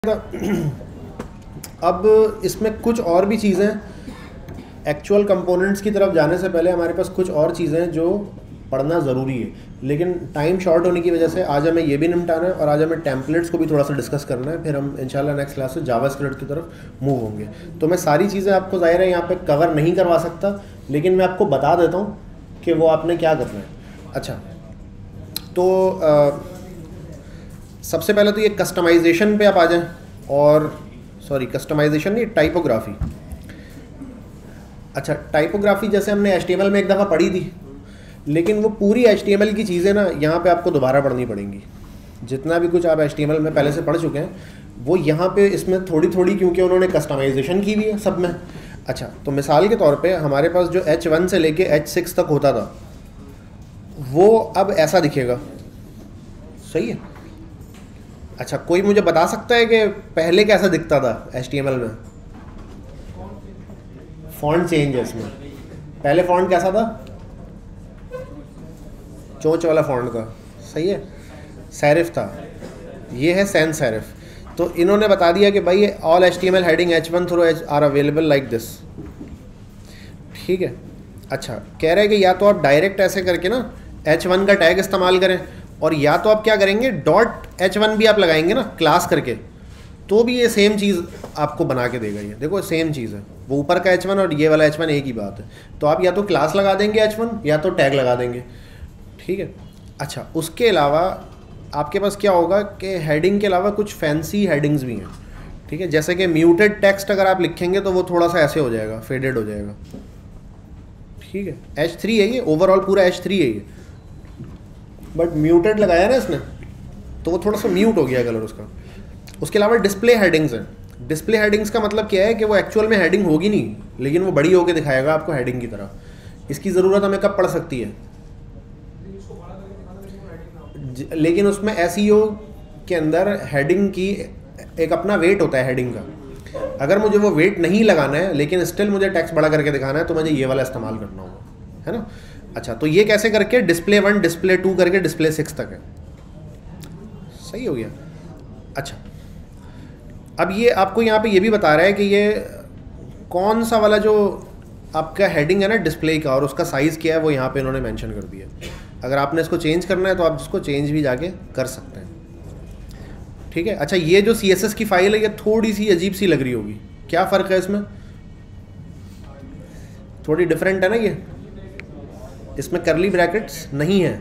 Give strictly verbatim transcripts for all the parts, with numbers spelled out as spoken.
अब इसमें कुछ और भी चीज़ें, एक्चुअल कंपोनेंट्स की तरफ जाने से पहले हमारे पास कुछ और चीज़ें जो पढ़ना ज़रूरी है, लेकिन टाइम शॉर्ट होने की वजह से आज हमें ये भी निपटाना है और आज हमें टेम्पलेट्स को भी थोड़ा सा डिस्कस करना है। फिर हम इंशाल्लाह नेक्स्ट क्लास से जावास्क्रिप्ट की तरफ मूव होंगे। तो मैं सारी चीज़ें आपको ज़ाहिर है यहाँ पे कवर नहीं करवा सकता, लेकिन मैं आपको बता देता हूँ कि वो आपने क्या करना है। अच्छा, तो आ, सबसे पहले तो ये कस्टमाइजेशन पे आप आ जाएं, और सॉरी कस्टमाइजेशन नहीं, टाइपोग्राफी। अच्छा, टाइपोग्राफी जैसे हमने एच टी एम एल में एक दफ़ा पढ़ी थी, लेकिन वो पूरी एच टी एम एल की चीज़ें ना यहाँ पे आपको दोबारा पढ़नी पड़ेंगी। जितना भी कुछ आप एच टी एम एल में पहले से पढ़ चुके हैं वो यहाँ पे इसमें थोड़ी थोड़ी, क्योंकि उन्होंने कस्टमाइजेशन की भी है सब में। अच्छा, तो मिसाल के तौर पे हमारे पास जो एच वन से लेके एच सिक्स तक होता था वो अब ऐसा दिखेगा, सही है। अच्छा, कोई मुझे बता सकता है कि पहले कैसा दिखता था एच टी एम एल में? फॉन्ट चेंज है इसमें। पहले फॉन्ट कैसा था? चोंच वाला फॉन्ट था, सही है, सैरिफ था। ये है सैन सैरिफ। तो इन्होंने बता दिया कि भाई all H T M L heading H one through H R available like this, ठीक है। अच्छा, कह रहे हैं कि या तो आप डायरेक्ट ऐसे करके ना एच वन का टैग इस्तेमाल करें, और या तो आप क्या करेंगे, डॉट एच वन भी आप लगाएंगे ना क्लास करके, तो भी ये सेम चीज़ आपको बना के देगा। ये देखो सेम चीज़ है, वो ऊपर का एच वन और ये वाला एच वन एक ही बात है। तो आप या तो क्लास लगा देंगे एच वन या तो टैग लगा देंगे, ठीक है। अच्छा, उसके अलावा आपके पास क्या होगा कि हेडिंग के अलावा कुछ फैंसी हेडिंग्स भी हैं, ठीक है। जैसे कि म्यूटेड टेक्स्ट अगर आप लिखेंगे तो वो थोड़ा सा ऐसे हो जाएगा, फेडेड हो जाएगा, ठीक है। एच थ्री है ये, ओवरऑल पूरा एच थ्री है ये, बट म्यूटेड लगाया ना इसने तो वो थोड़ा सा म्यूट हो गया कलर उसका। उसके अलावा डिस्प्ले हेडिंग्स हैं। डिस्प्ले हेडिंग्स का मतलब क्या है कि वो एक्चुअल में हेडिंग होगी नहीं, लेकिन वो बड़ी होकर दिखाएगा आपको हेडिंग की तरह। इसकी ज़रूरत हमें कब पड़ सकती है? लेकिन उसमें एस ई ओ के अंदर हेडिंग की एक अपना वेट होता है हेडिंग का। अगर मुझे वो वेट नहीं लगाना है लेकिन स्टिल मुझे टेक्स्ट बड़ा करके दिखाना है तो मुझे ये वाला इस्तेमाल करना होगा, है ना। अच्छा, तो ये कैसे करके डिस्प्ले वन डिस्प्ले टू करके डिस्प्ले सिक्स तक है, सही हो गया। अच्छा, अब ये आपको यहाँ पे ये भी बता रहा है कि ये कौन सा वाला जो आपका हेडिंग है ना डिस्प्ले का, और उसका साइज़ क्या है वो यहाँ पे इन्होंने मेंशन कर दिया। अगर आपने इसको चेंज करना है तो आप इसको चेंज भी जाके कर सकते हैं, ठीक है। अच्छा, ये जो सी एस एस की फाइल है ये थोड़ी सी अजीब सी लग रही होगी, क्या फ़र्क है इसमें? थोड़ी डिफरेंट है ना ये, इसमें करली ब्रैकेट्स नहीं है,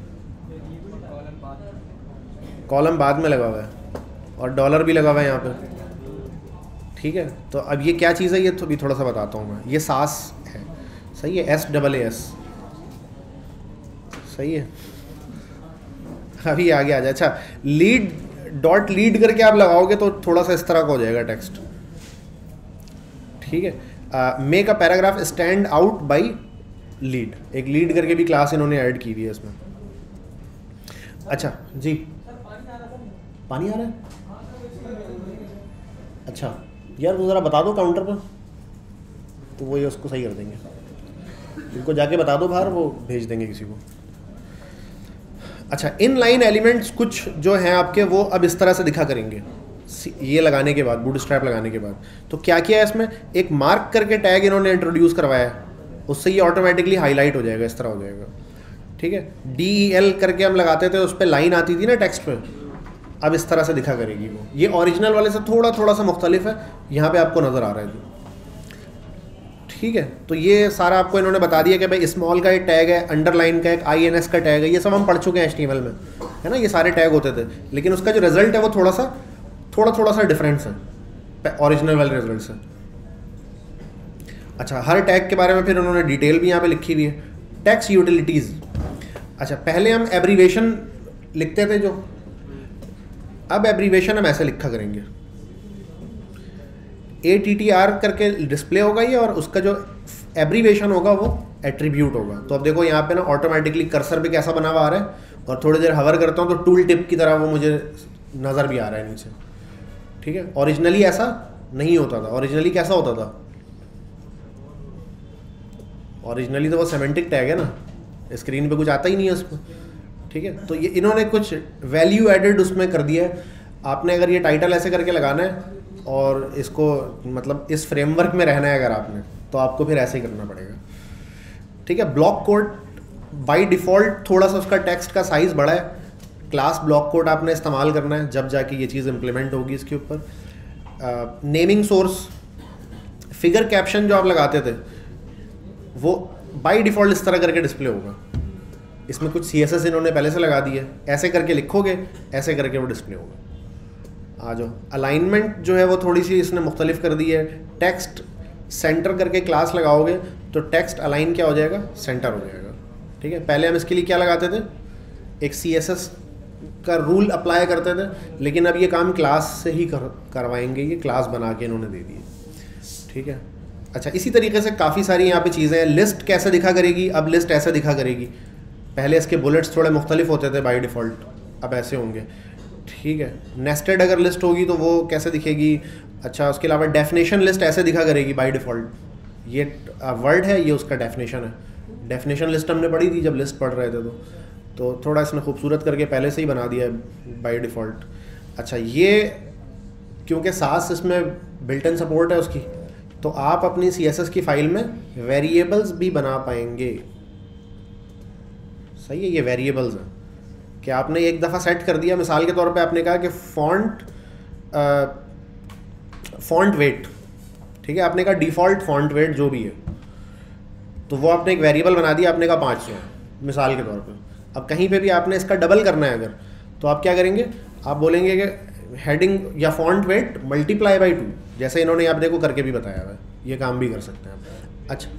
कॉलम बाद में लगा हुआ है और डॉलर भी लगा हुआ है यहाँ पे, ठीक है। तो अब ये क्या चीज़ है ये तो भी थोड़ा सा बताता हूँ मैं। ये सास है, सही है, एस डबल ए एस, सही है। अभी आगे आ जाए। अच्छा, लीड डॉट लीड करके आप लगाओगे तो थोड़ा सा इस तरह का हो जाएगा टेक्स्ट, ठीक है। Make a paragraph stand out by lead, एक लीड करके भी क्लास इन्होंने ऐड की हुई है इसमें। अच्छा जी, पानी आ रहा है? अच्छा यार, वो ज़रा बता दो काउंटर पर, तो वो ये उसको सही कर देंगे। उनको जाके बता दो बाहर, वो भेज देंगे किसी को। अच्छा, इन लाइन एलिमेंट्स कुछ जो हैं आपके वो अब इस तरह से दिखा करेंगे ये लगाने के बाद, बूटस्ट्रैप लगाने के बाद। तो क्या किया है इसमें, एक मार्क करके टैग इन्होंने इंट्रोड्यूस करवाया है, उससे ये ऑटोमेटिकली हाईलाइट हो जाएगा, इस तरह हो जाएगा, ठीक है। डी ई एल करके हम लगाते थे, उस पर लाइन आती थी ना टेक्स्ट पे, अब इस तरह से दिखा करेगी वो। ये ओरिजिनल वाले से थोड़ा थोड़ा सा मुख्तलिफ है, यहाँ पे आपको नज़र आ रहा है, ठीक है। तो ये सारा आपको इन्होंने बता दिया कि भाई स्मॉल का एक टैग है, अंडरलाइन का एक आई एन एस का टैग है, ये सब हम पढ़ चुके हैं एच टी एम एल में, है ना। ये सारे टैग होते थे, लेकिन उसका जो रिजल्ट है वो थोड़ा सा थोड़ा थोड़ा सा डिफरेंस है ओरिजिनल वाले रिजल्ट से। अच्छा, हर टैग के बारे में फिर उन्होंने डिटेल भी यहाँ पे लिखी हुई है। Text utilities. अच्छा, पहले हम एब्रीवेशन लिखते थे जो, अब एब्रीवेशन हम ऐसे लिखा करेंगे, ए टी टी आर करके डिस्प्ले होगा ये, और उसका जो एब्रीवेशन होगा वो एट्रीब्यूट होगा। तो अब देखो यहाँ पे ना ऑटोमेटिकली कर्सर पे कैसा बना हुआ आ रहा है, और थोड़ी देर हवर करता हूँ तो टूल टिप की तरह वो मुझे नज़र भी आ रहा है नीचे, ठीक है। ओरिजिनली ऐसा नहीं होता था। ओरिजिनली कैसा होता था? ओरिजिनली तो वो सेमेंटिक टैग है ना, स्क्रीन पे कुछ आता ही नहीं है उसमें, ठीक है। तो ये इन्होंने कुछ वैल्यू एडेड उसमें कर दिया है। आपने अगर ये टाइटल ऐसे करके लगाना है और इसको मतलब इस फ्रेमवर्क में रहना है अगर आपने, तो आपको फिर ऐसे ही करना पड़ेगा। ठीक है, ब्लॉक कोड बाय डिफ़ॉल्ट थोड़ा सा उसका टेक्स्ट का साइज़ बड़ा है, क्लास ब्लॉक कोड आपने इस्तेमाल करना है जब जाके ये चीज़ इम्प्लीमेंट होगी इसके ऊपर। नेमिंग सोर्स, फिगर कैप्शन जो आप लगाते थे वो बाय डिफ़ॉल्ट इस तरह करके डिस्प्ले होगा। इसमें कुछ सी एस एस इन्होंने पहले से लगा दी है, ऐसे करके लिखोगे ऐसे करके वो डिस्प्ले होगा। आ जाओ, अलाइनमेंट जो है वो थोड़ी सी इसने मुख्तलिफ कर दी है। टेक्स्ट सेंटर करके क्लास लगाओगे तो टेक्स्ट अलाइन क्या हो जाएगा, सेंटर हो जाएगा। ठीक है, पहले हम इसके लिए क्या लगाते थे, एक सी एस एस का रूल अप्लाई करते थे, लेकिन अब ये काम क्लास से ही कर करवाएंगे, ये क्लास बना के इन्होंने दे दी है। ठीक है, अच्छा इसी तरीके से काफ़ी सारी यहाँ पे चीज़ें हैं। लिस्ट कैसे दिखा करेगी, अब लिस्ट ऐसे दिखा करेगी। पहले इसके बुलेट्स थोड़े मुख्तलिफ होते थे बाय डिफ़ॉल्ट, अब ऐसे होंगे। ठीक है, नेस्टेड अगर लिस्ट होगी तो वो कैसे दिखेगी। अच्छा, उसके अलावा डेफिनेशन लिस्ट ऐसे दिखा करेगी बाय डिफ़ॉल्ट। ये वर्ड है, ये उसका डेफिनेशन है। डेफिनेशन लिस्ट हमने पढ़ी थी जब लिस्ट पढ़ रहे थे, तो तो थोड़ा इसने खूबसूरत करके पहले से ही बना दिया है बाय डिफ़ॉल्ट। अच्छा, ये क्योंकि सास इसमें बिल्ट इन सपोर्ट है उसकी, तो आप अपनी सी एस एस की फ़ाइल में वेरिएबल्स भी बना पाएंगे। सही है, ये वेरिएबल्स हैं कि आपने एक दफ़ा सेट कर दिया। मिसाल के तौर पे आपने कहा कि फॉन्ट फॉन्ट वेट, ठीक है, आपने कहा डिफ़ॉल्ट फॉन्ट वेट जो भी है, तो वो आपने एक वेरिएबल बना दिया, आपने कहा पाँच सौ मिसाल के तौर पे। अब कहीं पे भी आपने इसका डबल करना है अगर, तो आप क्या करेंगे, आप बोलेंगे कि हेडिंग या font weight multiply by two, जैसे इन्होंने आप देखो करके भी बताया हुआ है, ये काम भी कर सकते हैं आप। अच्छा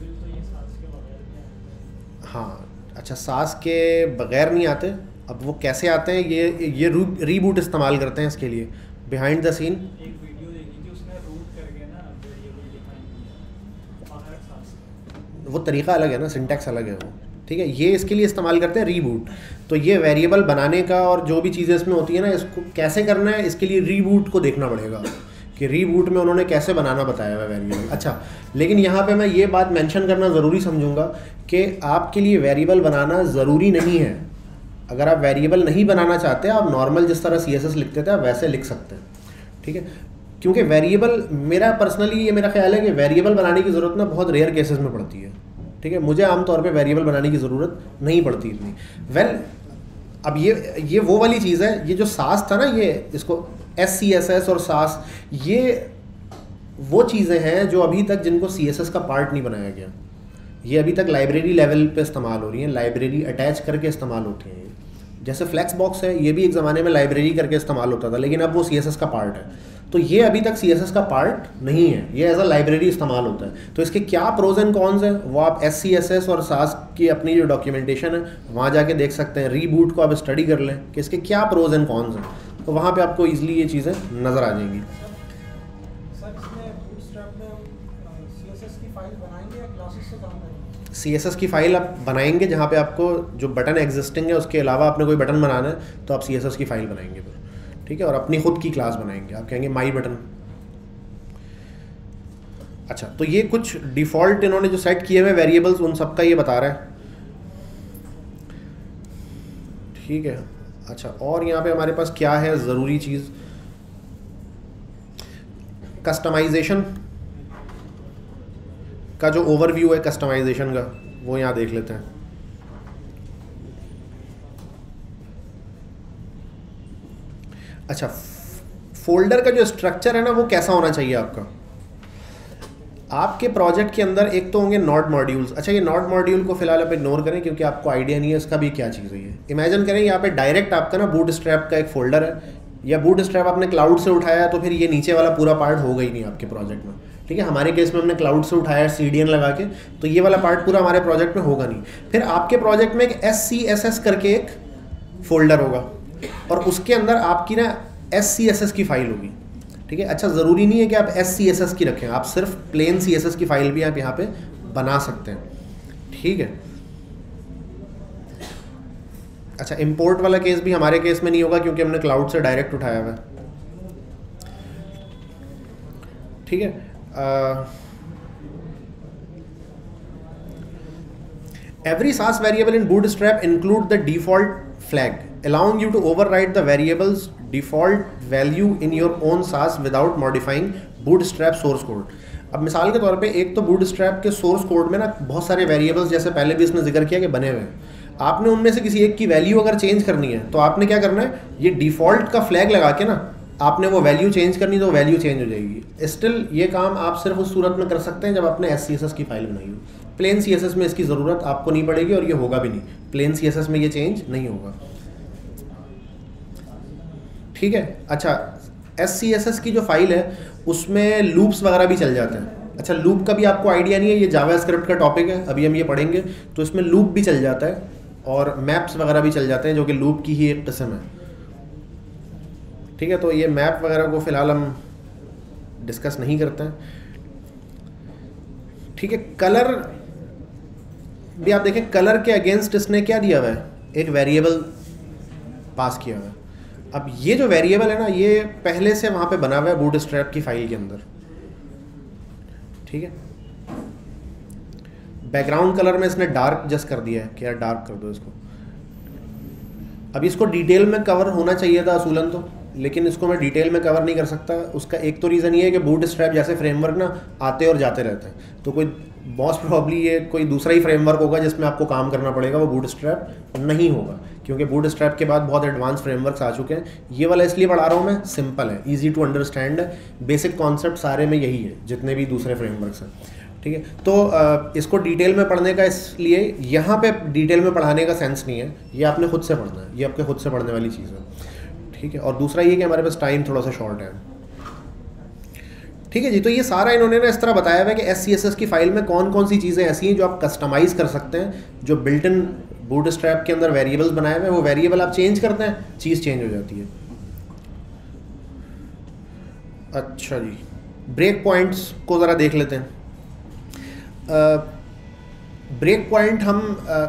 हाँ, अच्छा सास के बग़ैर नहीं आते। अब वो कैसे आते हैं, ये ये रीबूट इस्तेमाल करते हैं इसके लिए। बिहाइंड द सीन एक वीडियो देखी थी, उसने रूट करके ना वेरिएबल डिफाइन किया, बाहर सास वो तरीका अलग है ना, सिंटैक्स अलग है वो। ठीक है, ये इसके लिए इस्तेमाल करते हैं रीबूट। तो ये वेरिएबल बनाने का और जो भी चीज़ें इसमें होती है ना, इसको कैसे करना है, इसके लिए रीबूट को देखना पड़ेगा कि रीबूट में उन्होंने कैसे बनाना बताया हुआ वेरिएबल। अच्छा, लेकिन यहाँ पे मैं ये बात मेंशन करना ज़रूरी समझूंगा कि आपके लिए वेरिएबल बनाना ज़रूरी नहीं है। अगर आप वेरिएबल नहीं बनाना चाहते, आप नॉर्मल जिस तरह सी एस एस लिखते थे आप वैसे लिख सकते हैं। ठीक है, क्योंकि वेरिएबल, मेरा पर्सनली ये मेरा ख्याल है कि वेरिएबल बनाने की ज़रूरत ना बहुत रेयर केसेस में पड़ती है। ठीक है, मुझे आमतौर पे वेरिएबल बनाने की ज़रूरत नहीं पड़ती इतनी। वेल well, अब ये ये वो वाली चीज़ है, ये जो सास था ना, ये इसको एस सी एस एस और सास, ये वो चीज़ें हैं जो अभी तक जिनको सी एस एस का पार्ट नहीं बनाया गया। ये अभी तक लाइब्रेरी लेवल पे इस्तेमाल हो रही हैं, लाइब्रेरी अटैच करके इस्तेमाल होती हैं। जैसे फ्लेक्स बॉक्स है, ये भी एक ज़माने में लाइब्रेरी करके इस्तेमाल होता था, लेकिन अब वो सी एस एस का पार्ट है। तो ये अभी तक सी एस एस का पार्ट नहीं है, ये एज अ लाइब्रेरी इस्तेमाल होता है। तो इसके क्या प्रोज एंड कॉन्स हैं वो आप एस सी एस एस और सास की अपनी जो डॉक्यूमेंटेशन है वहाँ जाके देख सकते हैं। रीबूट को आप स्टडी कर लें कि इसके क्या प्रोज एंड कॉन्स हैं, तो वहाँ पे आपको ईजिली ये चीज़ें नज़र आ जाएंगी। सी एस एस की फ़ाइल आप बनाएंगे जहाँ पे आपको जो बटन एग्जिस्टिंग है उसके अलावा आपने कोई बटन बनाना है, तो आप सी एस एस की फ़ाइल बनाएंगे फिर। ठीक है, और अपनी खुद की क्लास बनाएंगे, आप कहेंगे माई बटन। अच्छा, तो ये कुछ डिफ़ॉल्ट इन्होंने जो सेट किए हुए वेरिएबल्स, उन सब का ये बता रहा है। ठीक है, अच्छा, और यहाँ पे हमारे पास क्या है ज़रूरी चीज़, कस्टमाइजेशन का जो ओवरव्यू है कस्टमाइजेशन का, वो यहाँ देख लेते हैं। अच्छा, फोल्डर का जो स्ट्रक्चर है ना, वो कैसा होना चाहिए आपका। आपके प्रोजेक्ट के अंदर एक तो होंगे नॉड मॉड्यूल्स। अच्छा, ये नॉड मॉड्यूल को फिलहाल आप इग्नोर करें क्योंकि आपको आइडिया नहीं है इसका भी क्या चीज़ है ये। इमेजिन करें यहाँ पे डायरेक्ट आपका ना बूटस्ट्रैप का एक फोल्डर है, या बूटस्ट्रैप आपने क्लाउड से उठाया, तो फिर ये नीचे वाला पूरा पार्ट होगा ही नहीं आपके प्रोजेक्ट में। ठीक है, हमारे केस में हमने क्लाउड से उठाया सी डी एन लगा के, तो ये वाला पार्ट पूरा हमारे प्रोजेक्ट में होगा नहीं। फिर आपके प्रोजेक्ट में एक एस सी एस एस करके एक फोल्डर होगा, और उसके अंदर आपकी ना एस सी एस एस की फ़ाइल होगी। ठीक है, अच्छा, ज़रूरी नहीं है कि आप एस सी एस एस की रखें, आप सिर्फ प्लेन सी एस एस की फ़ाइल भी आप यहाँ पे बना सकते हैं। ठीक है, अच्छा, इंपोर्ट वाला केस भी हमारे केस में नहीं होगा क्योंकि हमने क्लाउड से डायरेक्ट उठाया हुआ है। ठीक है, every Sass variable in Bootstrap include the default flag allowing you to override the variable's default value in your own Sass without modifying Bootstrap source code. अब मिसाल के तौर पे एक तो बूटस्ट्रैप के सोर्स कोड में ना बहुत सारे वेरिएबल्स, जैसे पहले भी इसने जिक्र किया कि बने हुए हैं। आपने उनमें से किसी एक की वैल्यू अगर चेंज करनी है तो आपने क्या करना है, ये डिफ़ॉल्ट का फ्लैग लगा के ना आपने वो वैल्यू चेंज करनी, तो वैल्यू चेंज हो जाएगी। स्टिल ये काम आप सिर्फ उस सूरत में कर सकते हैं जब आपने एस सी एस एस की फाइल बनाई हो। प्लेन सी एस एस में इसकी ज़रूरत आपको नहीं पड़ेगी और ये होगा भी नहीं। प्लेन सी एस एस में ये चेंज नहीं होगा, ठीक है। अच्छा, एस सी एस एस की जो फाइल है उसमें लूप्स वगैरह भी चल जाते हैं। अच्छा, लूप का भी आपको आइडिया नहीं है, ये जावास्क्रिप्ट का टॉपिक है, अभी हम ये पढ़ेंगे। तो इसमें लूप भी चल जाता है और मैप्स वगैरह भी चल जाते हैं, जो कि लूप की ही एक किस्म है, ठीक है। तो ये मैप वगैरह को फ़िलहाल हम डिस्कस नहीं करते हैं, ठीक है। कलर भी आप देखें, कलर के अगेंस्ट इसने क्या दिया हुआ है, एक वेरिएबल पास किया हुआ है। अब ये जो वेरिएबल है ना, ये पहले से वहाँ पे बना हुआ है बूटस्ट्रैप की फाइल के अंदर, ठीक है। बैकग्राउंड कलर में इसने डार्क जस्ट कर दिया है कि यार डार्क कर दो इसको। अब इसको डिटेल में कवर होना चाहिए था असूलन तो, लेकिन इसको मैं डिटेल में कवर नहीं कर सकता। उसका एक तो रीज़न ये है कि बूटस्ट्रैप जैसे फ्रेमवर्क ना आते और जाते रहते हैं, तो कोई मोस्ट प्रॉब्ली ये कोई दूसरा ही फ्रेमवर्क होगा जिसमें आपको काम करना पड़ेगा, वो बूटस्ट्रैप नहीं होगा, क्योंकि बूटस्ट्रैप के बाद बहुत एडवांस फ्रेमवर्क्स आ चुके हैं। ये वाला इसलिए पढ़ा रहा हूँ मैं, सिंपल है, इजी टू अंडरस्टैंड है, बेसिक कॉन्सेप्ट सारे में यही है जितने भी दूसरे फ्रेमवर्क्स हैं, ठीक है। तो आ, इसको डिटेल में पढ़ने का, इसलिए यहाँ पे डिटेल में पढ़ाने का सेंस नहीं है, ये आपने खुद से पढ़ना है, ये आपके खुद से पढ़ने वाली चीज़ है, ठीक है। और दूसरा ये कि हमारे पास टाइम थोड़ा सा शॉर्ट है, ठीक है जी। तो ये सारा इन्होंने ना इस तरह बताया हुआ है कि एस सी एस एस की फाइल में कौन कौन सी चीज़ें ऐसी हैं जो आप कस्टमाइज़ कर सकते हैं, जो बिल्ट इन बूटस्ट्रैप के अंदर वेरिएबल्स बनाए हुए हैं, वो वेरिएबल आप चेंज करते हैं, चीज़ चेंज हो जाती है। अच्छा जी, ब्रेक पॉइंट्स को ज़रा देख लेते हैं। ब्रेक पॉइंट हम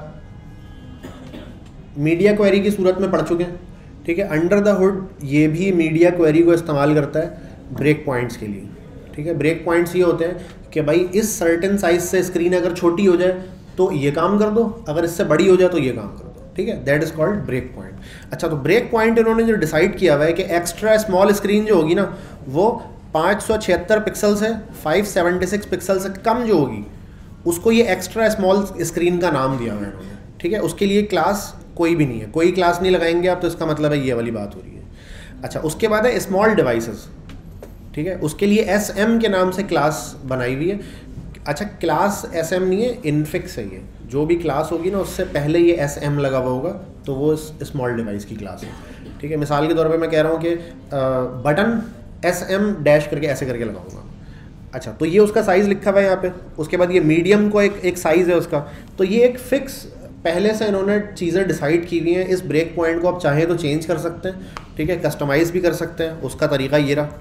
मीडिया क्वेरी की सूरत में पढ़ चुके हैं, ठीक है। अंडर द हुड ये भी मीडिया क्वेरी को इस्तेमाल करता है ब्रेक पॉइंट्स के लिए, ठीक है। ब्रेक पॉइंट्स ये होते हैं कि भाई इस सर्टेन साइज से स्क्रीन अगर छोटी हो जाए तो ये काम कर दो, अगर इससे बड़ी हो जाए तो ये काम कर दो, ठीक है। That is called break point. अच्छा, तो ब्रेक पॉइंट इन्होंने जो डिसाइड किया हुआ है कि एक्स्ट्रा स्मॉल स्क्रीन जो होगी ना, वो पाँच सौ छिहत्तर पिक्सल से फाइव सेवेंटी सिक्स पिक्सल से कम जो होगी उसको ये एक्स्ट्रा स्मॉल स्क्रीन का नाम दिया हुआ है इन्होंने, ठीक है। उसके लिए क्लास कोई भी नहीं है, कोई क्लास नहीं लगाएंगे आप, तो इसका मतलब है ये वाली बात हो रही है। अच्छा, उसके बाद है स्मॉल डिवाइसेस, ठीक है। उसके लिए एस एम के नाम से क्लास बनाई हुई है। अच्छा, क्लास एस एम नहीं है, इनफिक्स है ये, जो भी क्लास होगी ना उससे पहले ये एस एम लगा हुआ होगा, तो वो स्मॉल डिवाइस की क्लास है, ठीक है। मिसाल के तौर पे मैं कह रहा हूँ कि बटन एस एम डैश करके ऐसे करके लगाऊंगा। अच्छा, तो ये उसका साइज़ लिखा हुआ है यहाँ पे। उसके बाद ये मीडियम को एक एक साइज़ है उसका, तो ये एक फिक्स पहले से इन्होंने चीज़ें डिसाइड की हुई हैं। इस ब्रेक पॉइंट को आप चाहें तो चेंज कर सकते हैं, ठीक है, कस्टमाइज़ भी कर सकते हैं। उसका तरीका ये रहा,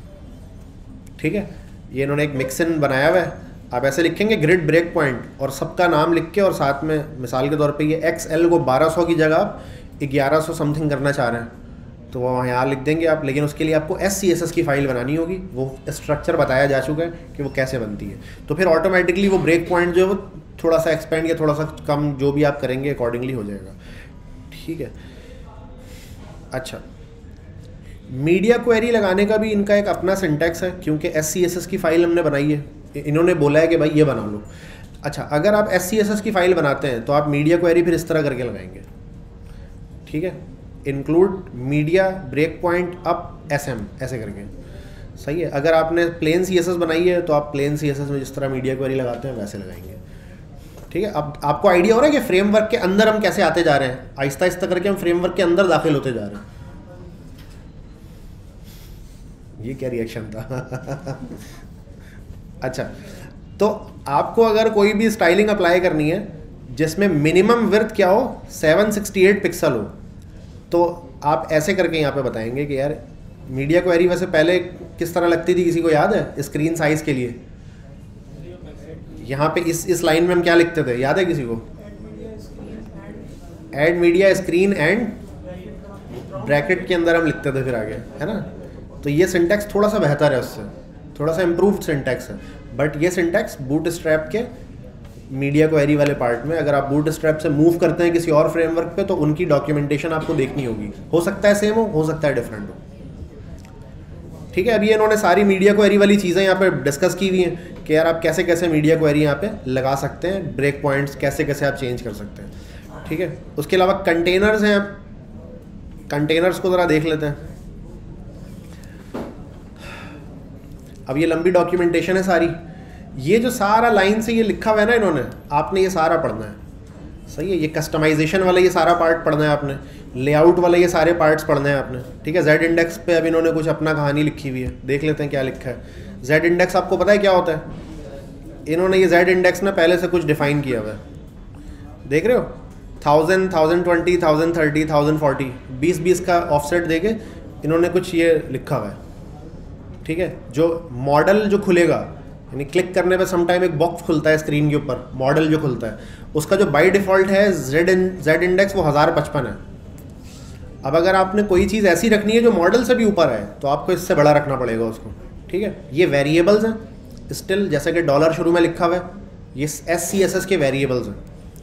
ठीक है। ये इन्होंने एक मिक्सिन बनाया हुआ है, आप ऐसे लिखेंगे ग्रिड ब्रेक पॉइंट और सबका नाम लिख के, और साथ में मिसाल के तौर पे ये एक्स एल को बारह सौ की जगह आप ग्यारह सौ समथिंग करना चाह रहे हैं, तो वो यहाँ लिख देंगे आप। लेकिन उसके लिए आपको एस सी एस एस की फ़ाइल बनानी होगी, वो स्ट्रक्चर बताया जा चुका है कि वो कैसे बनती है। तो फिर ऑटोमेटिकली वो ब्रेक पॉइंट जो है वो थोड़ा सा एक्सपेंड या थोड़ा सा कम, जो भी आप करेंगे अकॉर्डिंगली हो जाएगा, ठीक है। अच्छा, मीडिया क्वेरी लगाने का भी इनका एक अपना सिंटैक्स है, क्योंकि एस सी एस एस की फ़ाइल हमने बनाई है, इन्होंने बोला है कि भाई ये बना लो। अच्छा, अगर आप एस सी एस एस की फ़ाइल बनाते हैं तो आप मीडिया क्वेरी फिर इस तरह करके लगाएंगे, ठीक है। Include media break point up S M ऐसे करके, सही है। अगर आपने प्लेन सी एस एस बनाई है तो आप प्लेन सी एस एस में जिस तरह मीडिया क्वेरी लगाते हैं वैसे लगाएंगे, ठीक है। अब आपको आइडिया हो रहा है कि फ्रेमवर्क के अंदर हम कैसे आते जा रहे हैं, आहिस्ता आहिस्ता करके हम फ्रेमवर्क के अंदर दाखिल होते जा रहे हैं। ये क्या रिएक्शन था? अच्छा, तो आपको अगर कोई भी स्टाइलिंग अप्लाई करनी है जिसमें मिनिमम विड्थ क्या हो, सेवन सिक्सटी एट पिक्सल हो, तो आप ऐसे करके यहाँ पे बताएंगे कि यार मीडिया क्वेरी वैसे पहले किस तरह लगती थी, किसी को याद है? स्क्रीन साइज़ के लिए यहाँ पे इस इस लाइन में हम क्या लिखते थे, याद है किसी को? At media screen and bracket के अंदर हम लिखते थे फिर आगे, है ना। तो ये सिंटैक्स थोड़ा सा बेहतर है उससे, थोड़ा सा इम्प्रूव्ड सिंटैक्स है, बट ये सिंटैक्स बूटस्ट्रैप के मीडिया क्वेरी वाले पार्ट में अगर आप बूटस्ट्रैप से मूव करते हैं किसी और फ्रेमवर्क पे तो उनकी डॉक्यूमेंटेशन आपको देखनी होगी। हो सकता है सेम हो हो सकता है डिफरेंट हो। ठीक है, अभी इन्होंने सारी मीडिया क्वेरी वाली चीज़ें यहाँ पे डिस्कस की हुई हैं कि यार आप कैसे कैसे मीडिया क्वेरी यहाँ पे लगा सकते हैं, ब्रेक पॉइंट्स कैसे कैसे आप चेंज कर सकते हैं। ठीक है, उसके अलावा कंटेनर्स हैं, कंटेनर्स को ज़रा देख लेते हैं। अब ये लंबी डॉक्यूमेंटेशन है सारी, ये जो सारा लाइन से ये लिखा हुआ है ना इन्होंने, आपने ये सारा पढ़ना है। सही है, ये कस्टमाइजेशन वाला ये सारा पार्ट पढ़ना है आपने, लेआउट वाला ये सारे पार्ट्स पढ़ने हैं आपने। ठीक है, जेड इंडेक्स पे अब इन्होंने कुछ अपना कहानी लिखी हुई है, देख लेते हैं क्या लिखा है। जेड इंडेक्स आपको पता है क्या होता है? इन्होंने ये जेड इंडेक्स ना पहले से कुछ डिफाइन किया हुआ है, देख रहे हो, thousand thousand twenty thousand thirty thousand forty बीस बीस का ऑफसेट देके इन्होंने कुछ ये लिखा हुआ है। ठीक है, जो मॉडल जो खुलेगा, यानी क्लिक करने पे समटाइम एक बॉक्स खुलता है स्क्रीन के ऊपर, मॉडल जो खुलता है, उसका जो बाय डिफ़ॉल्ट है जेड जेड इंडेक्स वो हज़ार पचपन है। अब अगर आपने कोई चीज़ ऐसी रखनी है जो मॉडल से भी ऊपर है तो आपको इससे बड़ा रखना पड़ेगा उसको। ठीक है, ये वेरिएबल्स हैं स्टिल, जैसे कि डॉलर शुरू में लिखा हुआ है, ये एस सी एस एस के वेरिएबल्स हैं।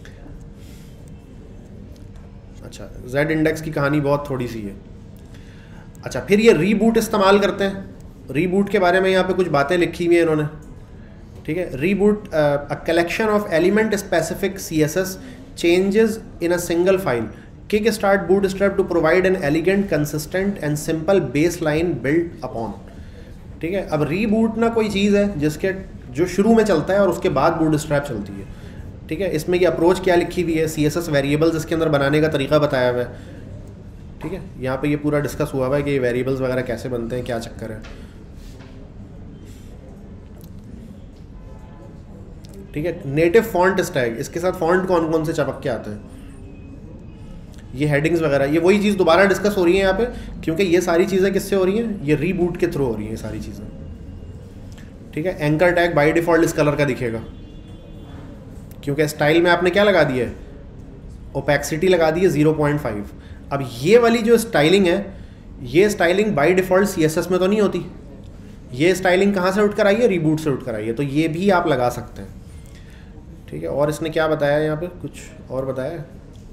अच्छा, जेड इंडेक्स की कहानी बहुत थोड़ी सी है। अच्छा, फिर ये रीबूट इस्तेमाल करते हैं। रीबूट के बारे में यहाँ पे कुछ बातें लिखी हुई हैं इन्होंने। ठीक है, reboot a collection of element specific C S S changes in a single file kick start Bootstrap to provide an elegant consistent and simple base line build upon. ठीक है, अब रीबूट ना कोई चीज़ है जिसके जो शुरू में चलता है और उसके बाद बूटस्ट्रैप चलती है। ठीक है, इसमें ये अप्रोच क्या लिखी हुई है, सी एस एस वेरिएबल्स इसके अंदर बनाने का तरीका बताया हुआ है। ठीक है, यहाँ पे ये पूरा डिस्कस हुआ हुआ है कि ये वेरिएबल्स वगैरह कैसे बनते हैं, क्या चक्कर है। ठीक है, नेटिव फॉन्ट स्टैग, इसके साथ फॉन्ट कौन कौन से चपक के आते हैं, ये हेडिंग्स वगैरह, ये वही चीज़ दोबारा डिस्कस हो रही है यहाँ पे, क्योंकि ये सारी चीज़ें किससे हो रही हैं, ये रीबूट के थ्रू हो रही हैं सारी चीज़ें। ठीक है, एंकर टैग बाय डिफ़ॉल्ट इस कलर का दिखेगा, क्योंकि स्टाइल में आपने क्या लगा दिया है, ओपेक्सिटी लगा दी है ज़ीरो पॉइंट फाइव। अब ये वाली जो स्टाइलिंग है, ये styling by default C S S में तो नहीं होती, ये स्टाइलिंग कहाँ से उठ कर आई है, रीबूट से उठ कर आई है, तो ये भी आप लगा सकते हैं। ठीक है, और इसने क्या बताया यहाँ पे, कुछ और बताया है।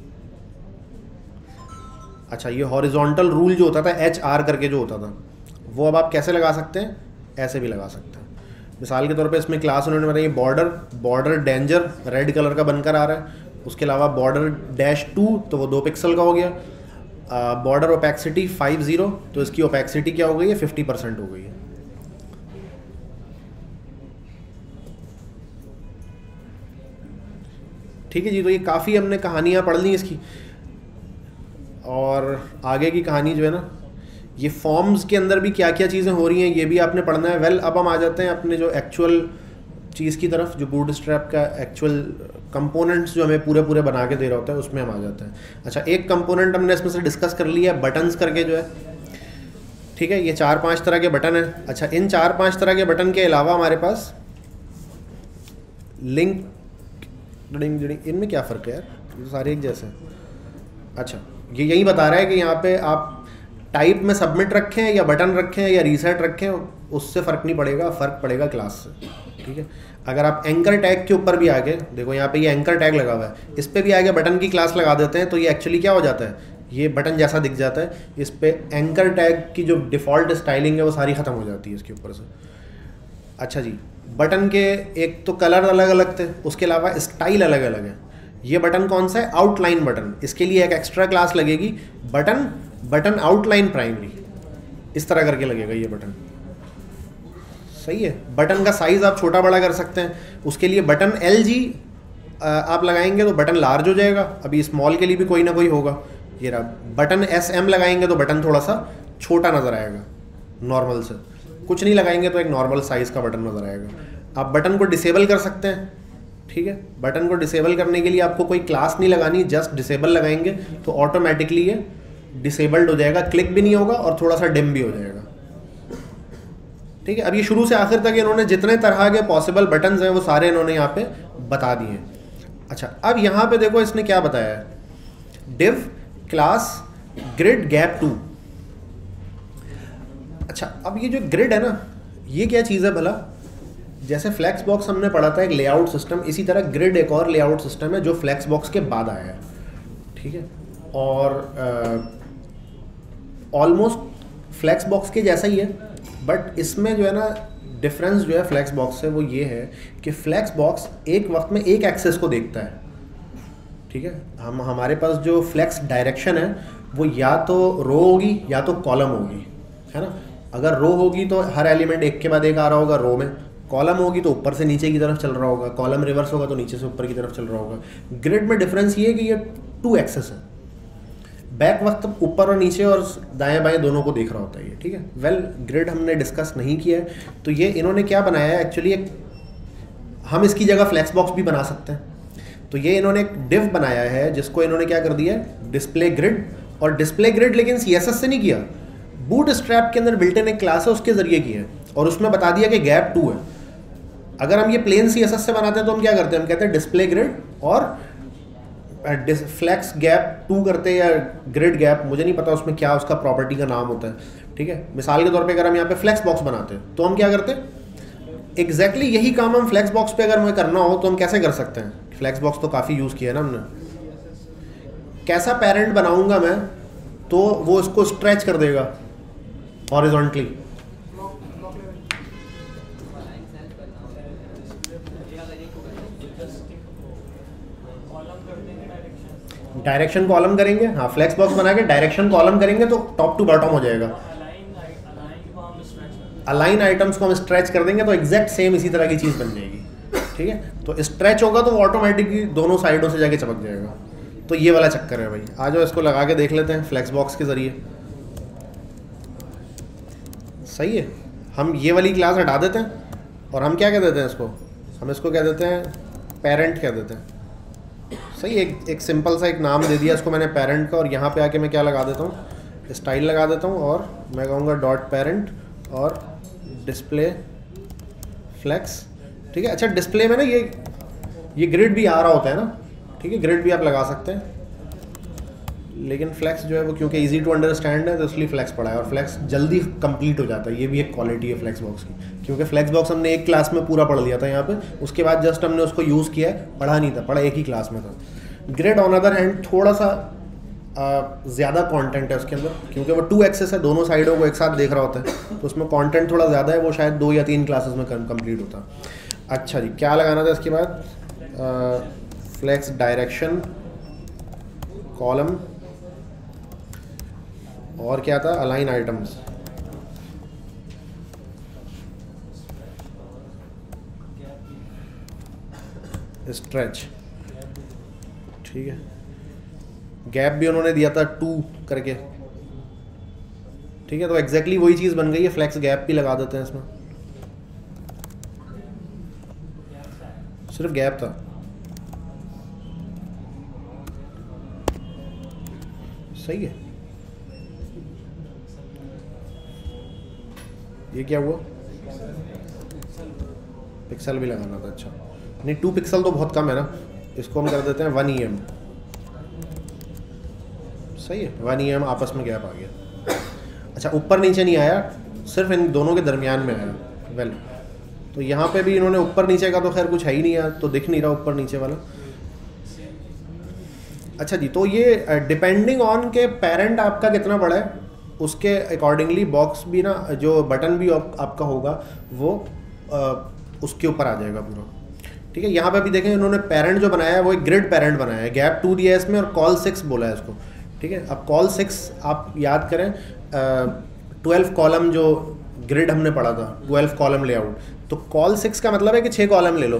अच्छा, ये हॉरिजॉन्टल रूल जो होता था एच आर करके जो होता था, वो अब आप कैसे लगा सकते हैं, ऐसे भी लगा सकते हैं। मिसाल के तौर पे इसमें क्लास उन्होंने बताया border border danger red colour का बनकर आ रहा है, उसके अलावा बॉर्डर डैश टू तो वो दो पिक्सल का हो गया, बॉर्डर ओपेक्सिटी फाइव ज़ीरो तो इसकी ओपेक्सिटी क्या हो गई है, फिफ्टी परसेंट हो गई है। ठीक है जी, तो ये काफ़ी हमने कहानियाँ पढ़ ली इसकी, और आगे की कहानी जो है ना, ये फॉर्म्स के अंदर भी क्या क्या चीज़ें हो रही हैं ये भी आपने पढ़ना है। वेल, अब हम आ जाते हैं अपने जो एक्चुअल चीज़ की तरफ, जो बूटस्ट्रैप का एक्चुअल कंपोनेंट्स जो हमें पूरे पूरे बना के दे रहा होता है उसमें हम आ जाते हैं। अच्छा, एक कंपोनेंट हमने इसमें से डिस्कस कर लिया है, बटन्स करके जो है। ठीक है, ये चार पांच तरह के बटन हैं। अच्छा, इन चार पांच तरह के बटन के अलावा हमारे पास लिंक डिंग डिंग, इनमें क्या फ़र्क है यार, ये सारे एक जैसे हैं। अच्छा, ये यही बता रहा है कि यहाँ पे आप टाइप में सबमिट रखें या बटन रखें या रीसेट रखें, उससे फ़र्क नहीं पड़ेगा, फ़र्क पड़ेगा क्लास से। ठीक है, अगर आप एंकर टैग के ऊपर भी आगे देखो, यहाँ पे ये एंकर टैग लगा हुआ है, इस पर भी आगे बटन की क्लास लगा देते हैं तो ये एक्चुअली क्या हो जाता है, ये बटन जैसा दिख जाता है। इस पर एंकर टैग की जो डिफ़ॉल्ट स्टाइलिंग है वो सारी ख़त्म हो जाती है इसके ऊपर से। अच्छा जी, बटन के एक तो कलर अलग अलग थे, उसके अलावा स्टाइल अलग अलग है। ये बटन कौन सा है, आउटलाइन बटन, इसके लिए एक एक्स्ट्रा क्लास लगेगी, बटन बटन आउटलाइन प्राइमरी, इस तरह करके लगेगा ये बटन। सही है, बटन का साइज़ आप छोटा बड़ा कर सकते हैं, उसके लिए बटन एल जी आप लगाएंगे तो बटन लार्ज हो जाएगा, अभी स्मॉल के लिए भी कोई ना कोई होगा। ये रहा, बटन एस एम लगाएंगे तो बटन थोड़ा सा छोटा नज़र आएगा नॉर्मल से, कुछ नहीं लगाएंगे तो एक नॉर्मल साइज़ का बटन नज़र आएगा। आप बटन को डिसेबल कर सकते हैं। ठीक है, बटन को डिसेबल करने के लिए आपको कोई क्लास नहीं लगानी, जस्ट डिसेबल लगाएंगे तो ऑटोमेटिकली ये डिसेबल्ड हो जाएगा, क्लिक भी नहीं होगा और थोड़ा सा डिम भी हो जाएगा। ठीक है, अब ये शुरू से आखिर तक इन्होंने जितने तरह के पॉसिबल बटन्स हैं वो सारे इन्होंने यहाँ पे बता दिए हैं। अच्छा, अब यहाँ पे देखो इसने क्या बताया है, div class grid gap two. अच्छा, अब ये जो ग्रिड है ना, ये क्या चीज़ है भला, जैसे फ्लैक्स बॉक्स हमने पढ़ा था एक लेआउट सिस्टम, इसी तरह ग्रिड एक और लेआउट सिस्टम है जो फ्लैक्स बॉक्स के बाद आया है, ठीक है। और ऑलमोस्ट फ्लैक्स बॉक्स के जैसा ही है, बट इसमें जो है ना डिफरेंस जो है फ्लैक्स बॉक्स से वो ये है कि फ्लैक्स बॉक्स एक वक्त में एक एक्सेस को देखता है, ठीक है। हम हमारे पास जो फ्लैक्स डायरेक्शन है वो या तो रो होगी या तो कॉलम होगी, है ना। अगर रो होगी तो हर एलिमेंट एक के बाद एक आ रहा होगा रो में, कॉलम होगी तो ऊपर से नीचे की तरफ चल रहा होगा, कॉलम रिवर्स होगा तो नीचे से ऊपर की तरफ चल रहा होगा। ग्रिड में डिफरेंस ये है कि ये टू एक्सेस है, बैक वक्त ऊपर और नीचे और दाएं बाएं दोनों को देख रहा होता है ये, ठीक है। वेल ग्रिड हमने डिस्कस नहीं किया है, तो ये इन्होंने क्या बनाया है एक्चुअली, एक हम इसकी जगह फ्लैक्स बॉक्स भी बना सकते हैं। तो ये इन्होंने एक डिव बनाया है जिसको इन्होंने क्या कर दिया है, डिस्प्ले ग्रिड। और डिस्प्ले ग्रिड लेकिन सी एस एस से नहीं किया, बूट स्ट्रैप के अंदर बिल्ट इन एक क्लास है उसके जरिए किया है, और उसमें बता दिया कि गैप टू है। अगर हम ये प्लेन सी एस एस से बनाते हैं तो हम क्या करते हैं, हम कहते हैं डिस्प्ले ग्रिड और फ्लैक्स गैप टू करते हैं, या ग्रिड गैप, मुझे नहीं पता उसमें क्या उसका प्रॉपर्टी का नाम होता है, ठीक है। मिसाल के तौर पे अगर हम यहाँ पे फ्लैक्स बॉक्स बनाते हैं तो हम क्या करते हैं, एग्जैक्टली exactly यही काम हम फ्लैक्स बॉक्स पे अगर हमें करना हो तो हम कैसे कर सकते हैं। फ्लैक्स बॉक्स तो काफ़ी यूज़ किया है ना हमने। कैसा पेरेंट बनाऊंगा मैं तो वो इसको स्ट्रेच कर देगा हॉरिजॉन्टली, डायरेक्शन कॉलम करेंगे, हाँ फ्लैक्स बॉक्स बना के डायरेक्शन कॉलम करेंगे तो टॉप टू बॉटम हो जाएगा। अलाइन आइटम्स को हम स्ट्रेच कर देंगे तो एग्जैक्ट सेम इसी तरह की चीज़ बन जाएगी, ठीक है। तो स्ट्रेच होगा तो वो ऑटोमेटिकली दोनों साइडों से जाके चिपक जाएगा। तो ये वाला चक्कर है भाई। आ जाओ इसको लगा के देख लेते हैं फ्लैक्स बॉक्स के ज़रिए। सही है, हम ये वाली क्लास हटा देते हैं और हम क्या कह देते हैं इसको, हम इसको कह देते हैं पेरेंट कह देते हैं। सही, एक एक सिंपल सा एक नाम दे दिया इसको मैंने पेरेंट का, और यहाँ पे आके मैं क्या लगा देता हूँ, स्टाइल लगा देता हूँ, और मैं कहूँगा डॉट पेरेंट और डिस्प्ले फ्लैक्स, ठीक है। अच्छा डिस्प्ले में ना ये ये ग्रिड भी आ रहा होता है ना, ठीक है, ग्रिड भी आप लगा सकते हैं, लेकिन फ्लैक्स जो है वो क्योंकि इजी टू अंडरस्टैंड है तो इसलिए फ्लैक्स पढ़ा है, और फ्लैक्स जल्दी कंप्लीट हो जाता है। ये भी एक क्वालिटी है फ्लैक्स बॉक्स की, क्योंकि फ्लैक्स बॉक्स हमने एक क्लास में पूरा पढ़ लिया था यहाँ पे, उसके बाद जस्ट हमने उसको यूज़ किया है, पढ़ा नहीं था, पढ़ा एक ही क्लास में था। ग्रिड ऑन अदर हैंड थोड़ा सा ज़्यादा कंटेंट है उसके अंदर, क्योंकि वो टू एक्सेस है, दोनों साइडों को एक साथ देख रहा होता है, तो उसमें कंटेंट थोड़ा ज़्यादा है, वो शायद दो या तीन क्लासेस में कंप्लीट होता। अच्छा जी, क्या लगाना था इसके बाद, फ्लैक्स डायरेक्शन कॉलम, और क्या था, अलाइन आइटम्स, स्ट्रेच, ठीक है। गैप भी उन्होंने दिया था टू करके, ठीक है। तो एग्जैक्टली वही चीज़ बन गई है, फ्लैक्स गैप भी लगा देते हैं इसमें, सिर्फ गैप था। सही है, ये क्या हुआ, पिक्सल भी लगाना था। अच्छा नहीं, टू पिक्सल तो बहुत कम है ना, इसको हम कर देते हैं वन ई एम। सही है, वन ई एम आपस में गैप आ गया। अच्छा ऊपर नीचे नहीं आया, सिर्फ इन दोनों के दरमियान में आया। वेल तो यहाँ पे भी इन्होंने ऊपर नीचे का तो खैर कुछ है ही नहीं, यार तो दिख नहीं रहा ऊपर नीचे वाला। अच्छा जी, तो ये डिपेंडिंग ऑन के पेरेंट आपका कितना बड़ा है उसके अकॉर्डिंगली बॉक्स भी ना, जो बटन भी आप, आपका होगा वो आ, उसके ऊपर आ जाएगा पूरा, ठीक है। यहाँ पे भी देखें इन्होंने पेरेंट जो बनाया है वो एक ग्रिड पेरेंट बनाया है, गैप टू दिया है इसमें, और कॉल सिक्स बोला है इसको, ठीक है। अब कॉल सिक्स आप याद करें, ट्वेल्व कॉलम जो ग्रिड हमने पढ़ा था, ट्वेल्व कॉलम लेआउट, तो कॉल सिक्स का मतलब है कि छः कॉलम ले लो,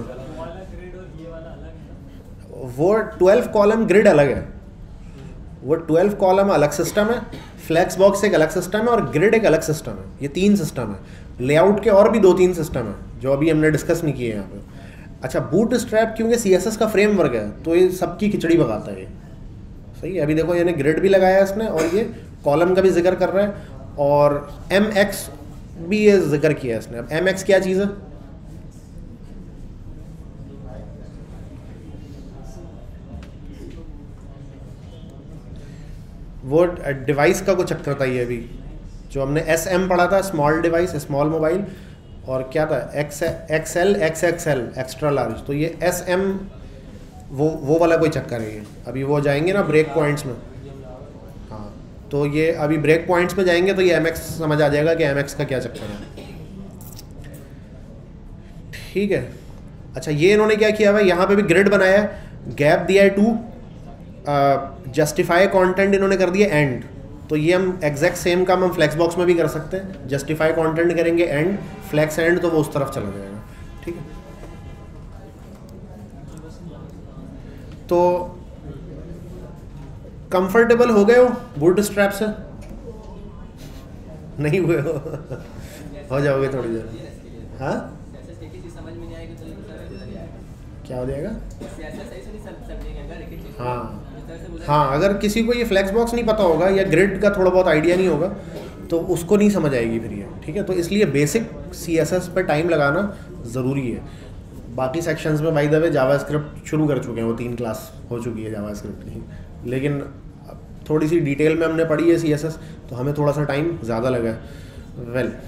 वो ट्वेल्व कॉलम ग्रिड अलग है, वो ट्वेल्व कॉलम अलग सिस्टम है, फ्लैक्स बॉक्स एक अलग सिस्टम है, और ग्रिड एक अलग सिस्टम है। ये तीन सिस्टम है। लेआउट के और भी दो तीन सिस्टम है जो अभी हमने डिस्कस नहीं किए यहाँ पे। अच्छा बूट स्ट्रैप क्योंकि सी एस एस का फ्रेमवर्क है तो ये सबकी खिचड़ी भगाता है ये। सही है, अभी देखो यानी ग्रिड भी लगाया है इसने, और ये कॉलम का भी जिक्र कर रहा है, और एम एक्स भी ये जिक्र किया है इसने। अब एम एक्स क्या चीज़ है, वो डिवाइस का कुछ चक्कर था ये अभी जो हमने एस एम पढ़ा था, स्मॉल डिवाइस, स्मॉल मोबाइल, और क्या था X X L X X L extra large, तो ये एस एम वो वो वाला कोई चक्कर है ये। अभी वो जाएंगे ना ब्रेक पॉइंट्स में, हाँ तो ये अभी ब्रेक पॉइंट्स में जाएंगे तो ये एम एक्स समझ आ जाएगा कि एम एक्स का क्या चक्कर है। ठीक है, अच्छा ये इन्होंने क्या किया हुआ है, यहाँ पे भी ग्रिड बनाया है, गैप दिया है टू, जस्टिफाई कंटेंट इन्होंने कर दिया एंड। तो ये हम एग्जैक्ट सेम काम हम फ्लेक्स बॉक्स में भी कर सकते हैं, जस्टिफाई कंटेंट करेंगे एंड, फ्लेक्स एंड तो वो उस तरफ चला जाएगा। ठीक है, तो कंफर्टेबल हो गए हो बूट स्ट्रैप से? नहीं हुए हो हो जाओगे थोड़ी देर। हाँ क्या हो जाएगा? हाँ हाँ, अगर किसी को ये फ्लेक्स बॉक्स नहीं पता होगा या ग्रिड का थोड़ा बहुत आइडिया नहीं होगा तो उसको नहीं समझ आएगी फिर ये। ठीक है, तो इसलिए बेसिक सी एस एस पर टाइम लगाना ज़रूरी है। बाकी सेक्शंस में बाय द वे जावास्क्रिप्ट शुरू कर चुके हैं, वो तीन क्लास हो चुकी है जावास्क्रिप्ट की, लेकिन थोड़ी सी डिटेल में हमने पढ़ी है सी एस एस तो हमें थोड़ा सा टाइम ज़्यादा लगा है। वेल well,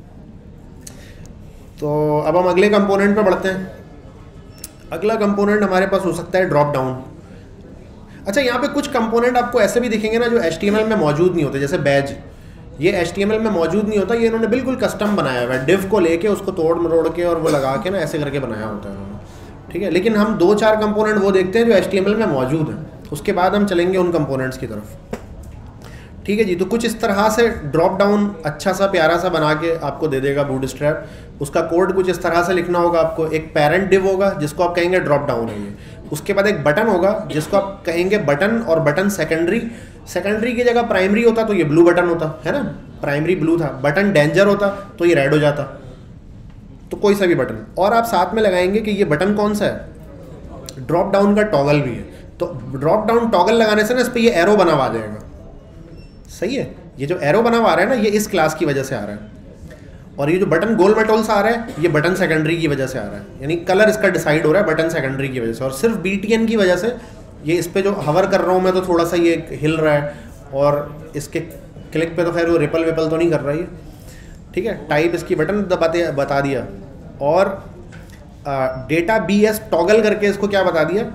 तो अब हम अगले कंपोनेंट पे बढ़ते हैं। अगला कंपोनेंट हमारे पास हो सकता है ड्रॉप डाउन। अच्छा, यहाँ पे कुछ कंपोनेंट आपको ऐसे भी दिखेंगे ना जो एच टी एम एल में मौजूद नहीं होते, जैसे बैज, ये एच टी एम एल में मौजूद नहीं होता, ये इन्होंने बिल्कुल कस्टम बनाया हुआ है, डिव को लेके उसको तोड़ मरोड़ के और वो लगा के ना ऐसे करके बनाया होता है उन्होंने। ठीक है, लेकिन हम दो चार कंपोनेंट वो देखते हैं जो एच टी एम एल में मौजूद हैं, उसके बाद हम चलेंगे उन कंपोनेंट्स की तरफ। ठीक है जी, तो कुछ इस तरह से ड्रॉप डाउन अच्छा सा प्यारा सा बना के आपको दे देगा बूटस्ट्रैप। उसका कोड कुछ इस तरह से लिखना होगा आपको। एक पेरेंट डिव होगा जिसको आप कहेंगे ड्रॉप डाउन है ये, उसके बाद एक बटन होगा जिसको आप कहेंगे बटन, और बटन सेकेंडरी, सेकेंडरी की जगह प्राइमरी होता तो ये ब्लू बटन होता है ना, प्राइमरी ब्लू था। बटन डेंजर होता तो ये रेड हो जाता, तो कोई सा भी बटन। और आप साथ में लगाएंगे कि ये बटन कौन सा है, ड्रॉप डाउन का टॉगल भी है, तो ड्रॉप डाउन टॉगल लगाने से ना इस पर ये एरो बना हुआ जाएगा। सही है, ये जो एरो बना हुआ आ रहा है ना ये इस क्लास की वजह से आ रहा है, और ये जो बटन गोल मेटोल सा आ रहा है ये बटन सेकेंडरी की वजह से आ रहा है, यानी कलर इसका डिसाइड हो रहा है बटन सेकेंडरी की वजह से। और सिर्फ बी टी एन की वजह से ये इस पे जो हवर कर रहा हूँ मैं तो थोड़ा सा ये हिल रहा है, और इसके क्लिक पे तो खैर वो रिपल विपल तो नहीं कर रहा है। ठीक है, टाइप इसकी बटन दबाते बता दिया, और डेटा बी एस टॉगल करके इसको क्या बता दिया,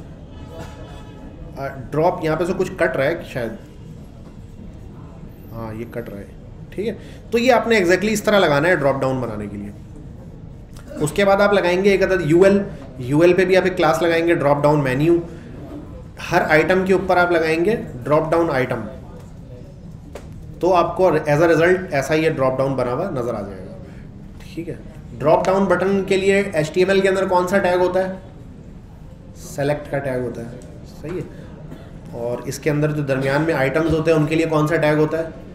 ड्रॉप, यहाँ पे से कुछ कट रहा है शायद, हाँ ये कट रहा है। ठीक है, तो ये आपने एग्जैक्टली इस तरह लगाना है ड्रॉप डाउन बनाने के लिए। उसके बाद आप लगाएंगे एक अदद यूएल, यूएल पे भी आप एक क्लास लगाएंगे ड्रॉप डाउन मेन्यू, हर आइटम के ऊपर आप लगाएंगे ड्रॉप डाउन आइटम, तो आपको एज अ रिजल्ट ऐसा ही ड्रॉप डाउन बना हुआ नजर आ जाएगा। ठीक है, ड्रॉप डाउन बटन के लिए एच टी एम एल के अंदर कौन सा टैग होता है, सेलेक्ट का टैग होता है। सही है, और इसके अंदर जो दरमियान में आइटम्स होते हैं उनके लिए कौन सा टैग होता है,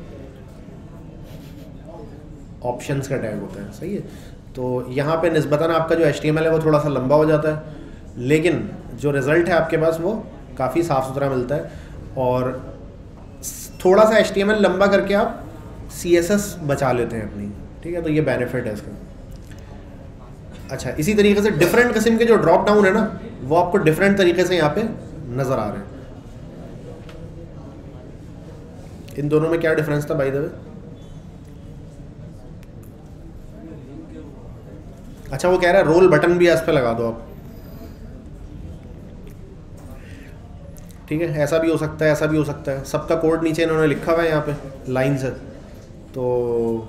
ऑप्शंस का टैग होता है। सही है, तो यहाँ पे निस्बतन आपका जो एच टी एम एल है वो थोड़ा सा लंबा हो जाता है, लेकिन जो रिज़ल्ट है आपके पास वो काफ़ी साफ़ सुथरा मिलता है। और थोड़ा सा एच टी एम एल लंबा करके आप सी एस एस बचा लेते हैं अपनी। ठीक है, तो ये बेनिफिट है इसका। अच्छा, इसी तरीके से डिफरेंट किस्म के जो ड्रॉप डाउन है ना वो आपको डिफरेंट तरीके से यहाँ पे नज़र आ रहे हैं। इन दोनों में क्या डिफरेंस था बाय द वे? अच्छा, वो कह रहा है रोल बटन भी इस पे लगा दो आप। ठीक है, ऐसा भी हो सकता है, ऐसा भी हो सकता है। सबका कोड नीचे इन्होंने लिखा हुआ है यहाँ पे लाइन से, तो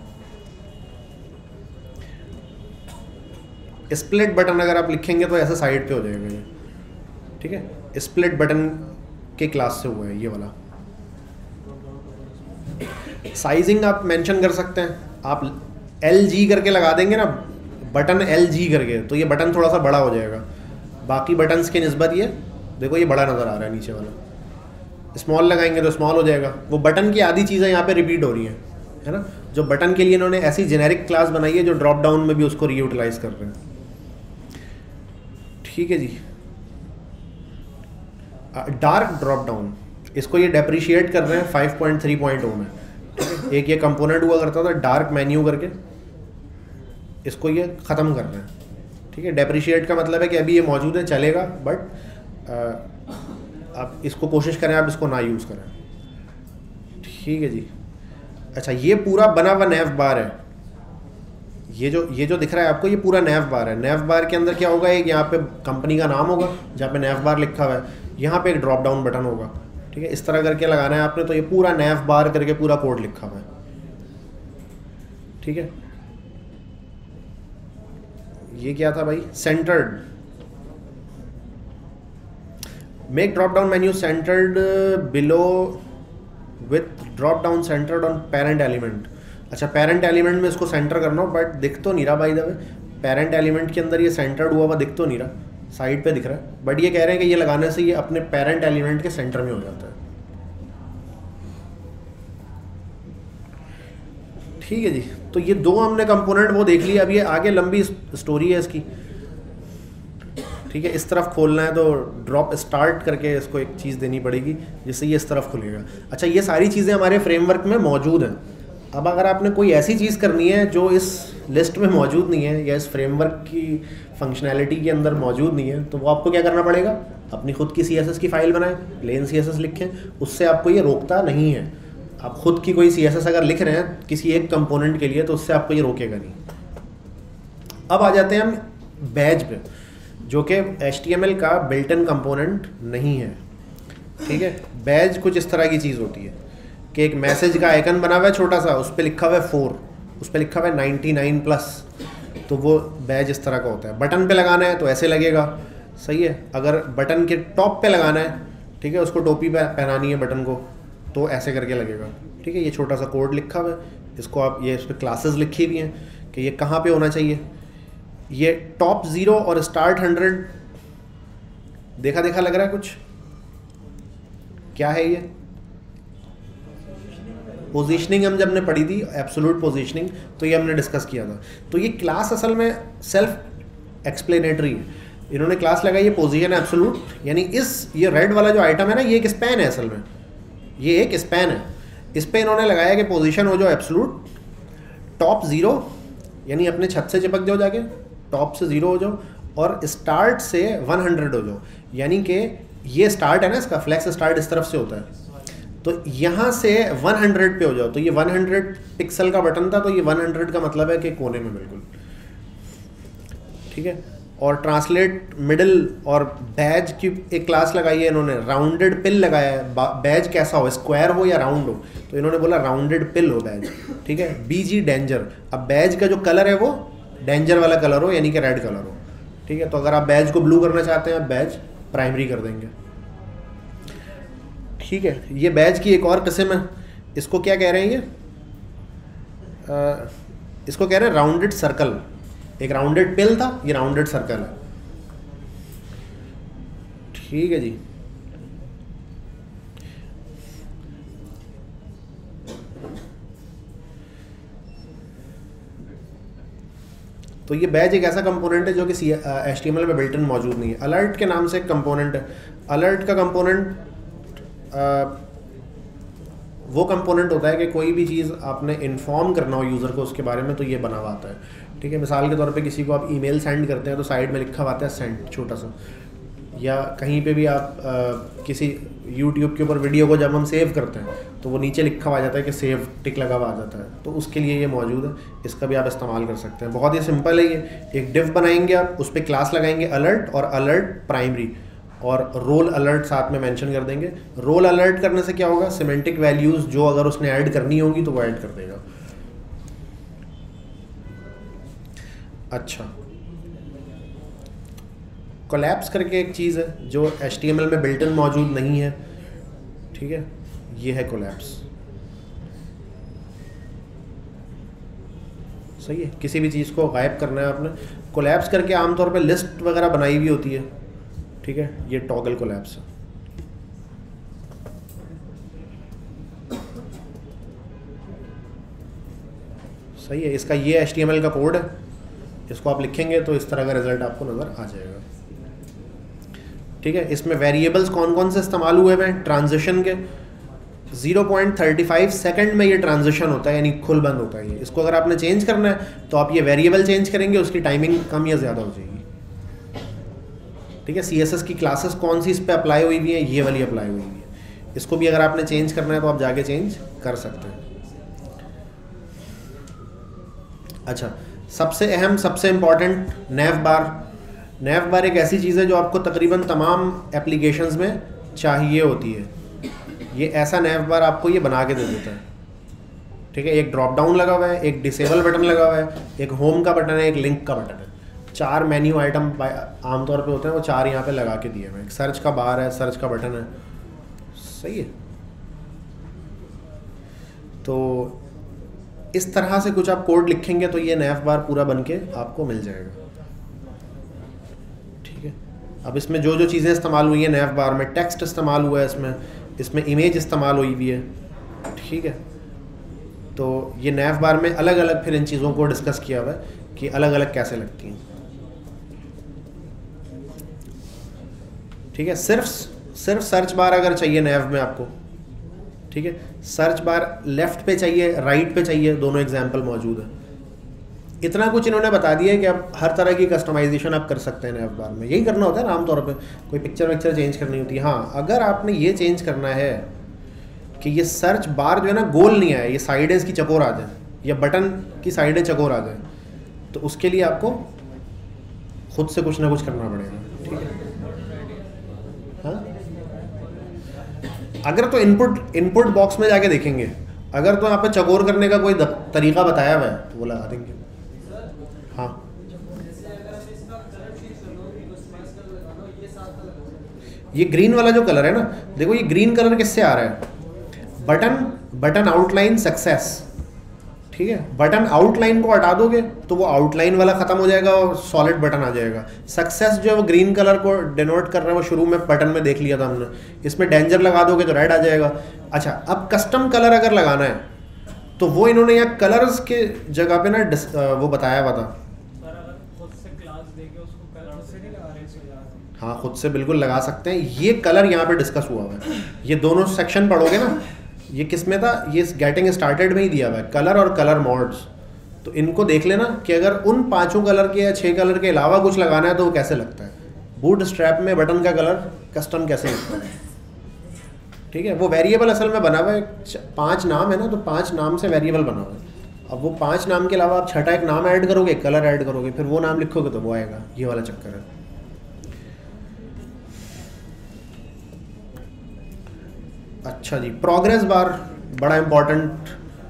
स्प्लिट बटन अगर आप लिखेंगे तो ऐसे साइड पे हो जाएगा ये। ठीक है, स्प्लिट बटन के क्लास से हुआ है ये वाला। साइजिंग आप मेंशन कर सकते हैं, आप एल जी करके लगा देंगे ना, बटन एल जी करके, तो ये बटन थोड़ा सा बड़ा हो जाएगा। बाकी बटन्स की निस्बत ये देखो ये बड़ा नज़र आ रहा है नीचे वाला। स्मॉल लगाएंगे तो स्मॉल हो जाएगा। वो बटन की आधी चीज़ें यहाँ पे रिपीट हो रही हैं, है ना, जो बटन के लिए इन्होंने ऐसी जेनेरिक क्लास बनाई है जो ड्रॉप डाउन में भी उसको रीयूटिलाइज कर रहे हैं। ठीक है जी, डार्क ड्रॉप डाउन, इसको ये डेप्रिशिएट कर रहे हैं five point three point O में। ठीक है, एक ये कंपोनेंट हुआ करता था डार्क मेन्यू करके, इसको ये ख़त्म कर रहे हैं। ठीक है, डेप्रिशिएट का मतलब है कि अभी ये मौजूद है, चलेगा, बट आप इसको कोशिश करें आप इसको ना यूज़ करें। ठीक है जी। अच्छा, ये पूरा बना हुआ नैव बार है, ये जो ये जो दिख रहा है आपको, ये पूरा नैव बार है। नैव बार के अंदर क्या होगा, एक यहाँ पे कंपनी का नाम होगा जहाँ पे नैव बार लिखा हुआ है, यहाँ पे एक ड्रॉप डाउन बटन होगा, ठीक है। इस तरह करके लगाना है आपने, तो ये पूरा नैव बार करके पूरा कोड लिखा हुआ है, ठीक है। ये क्या था भाई, centred, make drop down menu centred below with drop down centred on parent element. अच्छा, पेरेंट एलिमेंट में इसको सेंटर करना हो, बट दिख तो नहीं रहा by the way, parent element के अंदर ये सेंटर्ड हुआ हुआ दिख तो नहीं रहा, साइड पे दिख रहा है, बट ये कह रहे हैं कि ये लगाने से ये अपने पेरेंट एलिमेंट के सेंटर में हो जाता है, ठीक है जी। तो ये दो हमने कंपोनेंट वो देख लिया। अब ये आगे लंबी स्टोरी है इसकी, ठीक है। इस तरफ खोलना है तो ड्रॉप स्टार्ट करके इसको एक चीज़ देनी पड़ेगी जिससे ये इस तरफ खुलेगा। अच्छा, ये सारी चीज़ें हमारे फ्रेमवर्क में मौजूद हैं। अब अगर आपने कोई ऐसी चीज़ करनी है जो इस लिस्ट में मौजूद नहीं है या इस फ्रेमवर्क की फंक्शनैलिटी के अंदर मौजूद नहीं है, तो वो आपको क्या करना पड़ेगा, अपनी खुद की सी एस एस की फ़ाइल बनाएं, प्लेन सी एस एस लिखें, उससे आपको ये रोकता नहीं है। आप खुद की कोई सी एस एस अगर लिख रहे हैं किसी एक कंपोनेंट के लिए, तो उससे आपको ये रोकेगा नहीं। अब आ जाते हैं हम बैज पे, जो कि एच टी एम एल का बिल्ट इन कंपोनेंट नहीं है, ठीक है। बैज कुछ इस तरह की चीज़ होती है कि एक मैसेज का आइकन बना हुआ है छोटा सा, उस पर लिखा हुआ है फोर, उस पर लिखा हुआ है नाइन्टी नाइन प्लस, तो वो बैज इस तरह का होता है। बटन पे लगाना है तो ऐसे लगेगा, सही है। अगर बटन के टॉप पे लगाना है, ठीक है, उसको टोपी पे पहनानी है बटन को, तो ऐसे करके लगेगा, ठीक है। ये छोटा सा कोड लिखा हुआ है, इसको आप, ये इस पर क्लासेस लिखी हुई हैं कि ये कहाँ पे होना चाहिए। ये टॉप ज़ीरो और स्टार्ट हंड्रेड देखा देखा लग रहा है कुछ, क्या है ये, पोजीशनिंग हम जब ने पढ़ी थी, एब्सोल्यूट पोजीशनिंग, तो ये हमने डिस्कस किया था। तो ये क्लास असल में सेल्फ एक्सप्लेनेटरी है। इन्होंने क्लास लगाई है पोजीशन एब्सोल्यूट, यानी इस ये रेड वाला जो आइटम है ना, ये एक स्पैन है, असल में ये एक स्पैन है। इस पे इन्होंने लगाया कि पोजीशन हो जाओ एब्सोल्यूट, टॉप ज़ीरो यानी अपने छत से चिपक जाओ जाके, टॉप से ज़ीरो हो जाओ, और स्टार्ट से वन हंड्रेड हो जाओ, यानी कि ये स्टार्ट है ना, इसका फ्लैक्स स्टार्ट इस तरफ से होता है, तो यहाँ से वन हंड्रेड पे हो जाओ। तो ये वन हंड्रेड पिक्सल का बटन था, तो ये वन हंड्रेड का मतलब है कि कोने में बिल्कुल, ठीक है। और ट्रांसलेट मिडिल और बैज की एक क्लास लगाई है इन्होंने, राउंडेड पिल लगाया है। बैज कैसा हो, स्क्वायर हो या राउंड हो, तो इन्होंने बोला राउंडेड पिल हो बैज, ठीक है। बीजी डेंजर, अब बैज का जो कलर है वो डेंजर वाला कलर हो, यानी कि रेड कलर हो, ठीक है। तो अगर आप बैज को ब्लू करना चाहते हैं, आप बैज प्राइमरी कर देंगे, ठीक है। ये बैज की एक और किस्म है, इसको क्या कह रहे हैं, ये आ, इसको कह रहे हैं राउंडेड सर्कल। एक राउंडेड पिल था, ये राउंडेड सर्कल है, ठीक है जी। तो ये बैज एक ऐसा कंपोनेंट है जो कि एच टी एम एल में बिल्ट इन मौजूद नहीं है। अलर्ट के नाम से एक कंपोनेंट है। अलर्ट का कंपोनेंट वो कंपोनेंट होता है कि कोई भी चीज़ आपने इन्फॉर्म करना हो यूज़र को उसके बारे में, तो ये बना हुआ आता है, ठीक है। मिसाल के तौर पे किसी को आप ईमेल सेंड करते हैं तो साइड में लिखा हुआ आता है सेंड, छोटा सा। या कहीं पे भी आप आ, किसी यूट्यूब के ऊपर वीडियो को जब हम सेव करते हैं तो वो नीचे लिखा हुआ जाता है कि सेव, टिक लगा हुआ आ जाता है, तो उसके लिए ये मौजूद है। इसका भी आप इस्तेमाल कर सकते हैं, बहुत ही सिंपल है ये। एक डिव बनाएंगे आप, उस पर क्लास लगाएंगे अलर्ट और अलर्ट प्राइमरी, और रोल अलर्ट साथ में मेंशन कर देंगे। रोल अलर्ट करने से क्या होगा, सिमेंटिक वैल्यूज़ जो अगर उसने ऐड करनी होगी तो वो ऐड कर देगा। अच्छा, कोलैप्स करके एक चीज़ है जो एच टी एम एल में बिल्ट इन मौजूद नहीं है, ठीक है। ये है कोलैप्स, सही है। किसी भी चीज़ को गायब करना है आपने, कोलैप्स करके आमतौर पे लिस्ट वगैरह बनाई हुई होती है, ठीक है। ये टॉगल कोलैप्स है, सही है। इसका ये एच टी एम एल का कोड है, इसको आप लिखेंगे तो इस तरह का रिजल्ट आपको नज़र आ जाएगा, ठीक है। इसमें वेरिएबल्स कौन कौन से इस्तेमाल हुए हैं, ट्रांजिशन के zero point thirty five second में ये ट्रांजिशन होता है, यानी खुल बंद होता है ये। इसको अगर आपने चेंज करना है तो आप ये वेरिएबल चेंज करेंगे, उसकी टाइमिंग कम या ज़्यादा हो जाएगी, ठीक है। सी एस एस की क्लासेस कौन सी इस पर अप्लाई हुई हुई है, ये वाली अप्लाई हुई हुई है। इसको भी अगर आपने चेंज करना है तो आप जाके चेंज कर सकते हैं। अच्छा, सबसे अहम, सबसे इम्पॉर्टेंट नैव बार। नैव बार एक ऐसी चीज़ है जो आपको तकरीबन तमाम एप्लीकेशंस में चाहिए होती है। ये ऐसा नैव बार आपको ये बना के दे देता है, ठीक है। एक ड्रॉप डाउन लगा हुआ है, एक डिसेबल बटन लगा हुआ है, एक होम का बटन है, एक लिंक का बटन है। चार मेन्यू आइटम आमतौर पे होते हैं, वो चार यहाँ पे लगा के दिए हुए हैं। एक सर्च का बार है, सर्च का बटन है, सही है। तो इस तरह से कुछ आप कोड लिखेंगे तो ये नैव बार पूरा बन के आपको मिल जाएगा, ठीक है। अब इसमें जो जो चीज़ें इस्तेमाल हुई हैं नैव बार में, टेक्स्ट इस्तेमाल हुआ है इसमें, इसमें इमेज इस्तेमाल हुई हुई है, ठीक है। तो ये नैव बार में अलग अलग फिर इन चीज़ों को डिस्कस किया हुआ है कि अलग अलग कैसे लगती हैं, ठीक है। सिर्फ सिर्फ सर्च बार अगर चाहिए नैव में आपको, ठीक है, सर्च बार लेफ़्ट पे चाहिए, राइट पे चाहिए, दोनों एग्जांपल मौजूद है। इतना कुछ इन्होंने बता दिया है कि आप हर तरह की कस्टमाइजेशन आप कर सकते हैं नैव बार में। यही करना होता है ना आमतौर पे, कोई पिक्चर विक्चर चेंज करनी होती है। हाँ, अगर आपने ये चेंज करना है कि ये सर्च बार जो है ना गोल नहीं आए, ये साइडें इसकी चकोर आ जाए, या बटन की साइडें चकोर आ जाए, तो उसके लिए आपको खुद से कुछ ना कुछ करना पड़ेगा, ठीक है। हाँ, अगर तो इनपुट इनपुट बॉक्स में जाके देखेंगे, अगर तो यहाँ पे चकोर करने का कोई तरीका बताया हुआ है तो वो लगा देंगे। हाँ, ये ग्रीन वाला जो कलर है ना, देखो ये ग्रीन कलर किससे आ रहा है? बटन बटन आउटलाइन सक्सेस, ठीक है। बटन आउटलाइन को हटा दोगे तो वो आउटलाइन वाला खत्म हो जाएगा और सॉलिड बटन आ जाएगा। सक्सेस जो है वो ग्रीन कलर को डिनोट कर रहा है, वो शुरू में बटन में देख लिया था हमने। इसमें डेंजर लगा दोगे तो रेड आ जाएगा। अच्छा, अब कस्टम कलर अगर लगाना है तो वो इन्होंने यहाँ कलर्स के जगह पे ना वो बताया हुआ था। हाँ, खुद से बिल्कुल लगा सकते हैं। ये कलर यहाँ पे डिस्कस हुआ हुआ है। ये दोनों सेक्शन पढ़ोगे ना, ये किस में था? ये गेटिंग स्टार्टेड में ही दिया हुआ है, कलर और कलर मोड्स। तो इनको देख लेना कि अगर उन पांचों कलर के या छह कलर के अलावा कुछ लगाना है तो वो कैसे लगता है। बूट स्ट्रैप में बटन का कलर कस्टम कैसे लगता है, ठीक है। वो वेरिएबल असल में बना हुआ है, पांच नाम है ना, तो पांच नाम से वेरिएबल बना हुआ है। अब वो पांच नाम के अलावा आप छठा एक नाम ऐड करोगे, कलर ऐड करोगे, फिर वो नाम लिखोगे तो वो आएगा। ये वाला चक्कर है। अच्छा जी, प्रोग्रेस बार बड़ा इंपॉर्टेंट,